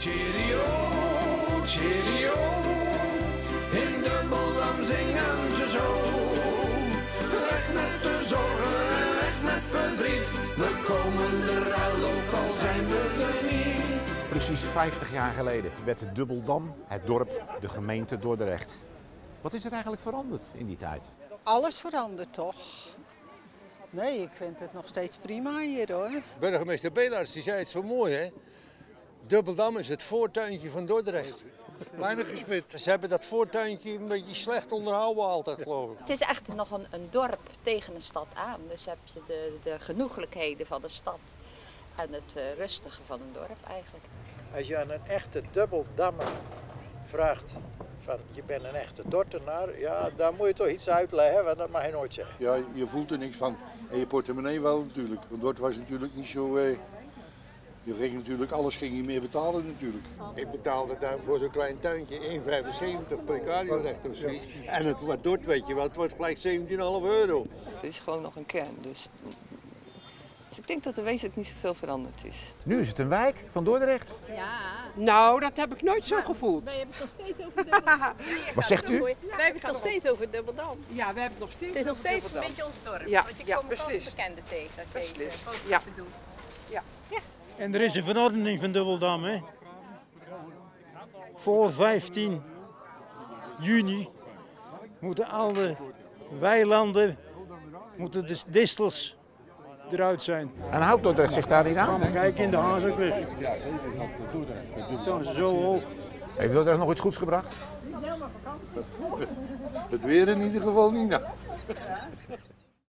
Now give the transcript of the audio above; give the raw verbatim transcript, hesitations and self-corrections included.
Cheerio, cheerio, in Dubbeldam zingen ze zo. Weg met de zorgen en weg met verdriet, we komen eruit ook al zijn we er niet. Precies vijftig jaar geleden werd Dubbeldam, het dorp, de gemeente Dordrecht. Wat is er eigenlijk veranderd in die tijd? Alles verandert toch? Nee, ik vind het nog steeds prima hier hoor. Burgemeester Belaerts die zei het zo mooi hè. Dubbeldam is het voortuintje van Dordrecht. Weinig gespit. Ze hebben dat voortuintje een beetje slecht onderhouden altijd geloof ik. Het is echt nog een, een dorp tegen een stad aan. Dus heb je de, de genoeglijkheden van de stad en het uh, rustige van een dorp eigenlijk. Als je aan een echte Dubbeldammer vraagt van je bent een echte Dortenaar, ja, daar moet je toch iets uitleggen, want dat mag je nooit zeggen. Ja, je voelt er niks van. En je portemonnee wel natuurlijk. Want Dort was natuurlijk niet zo... Eh, je ging natuurlijk, alles ging je meer betalen natuurlijk. Ik betaalde daar voor zo'n klein tuintje één vijfenzeventig per cariorecht of zoiets. En het wordt Dort, weet je wel, het wordt gelijk zeventien komma vijf euro. Het is gewoon nog een kern, dus... Dus ik denk dat er wezenlijk niet zoveel veranderd is. Nu is het een wijk van Dordrecht. Ja. Nou, dat heb ik nooit zo gevoeld. Wij hebben het nog steeds over Dubbeldam. Wat zegt u? Wij hebben het nog steeds over Dubbeldam. Ja, we hebben het nog steeds. Het is nog over steeds een Dubbeldam. beetje ons dorp. Ja, want je ja, komt altijd precies. bekenden tegen als je Precies. boodschappen Ja. doet. Ja. Ja. En er is een verordening van Dubbeldam, hè. Voor vijftien juni moeten alle weilanden, moeten de distels eruit zijn. En houdt Dordrecht zich daar niet Ga aan? maar kijken in de Hazenkliff. Staan ze zo hoog. Heeft Dordrecht nog iets goeds gebracht? Het weer in ieder geval niet. Nou.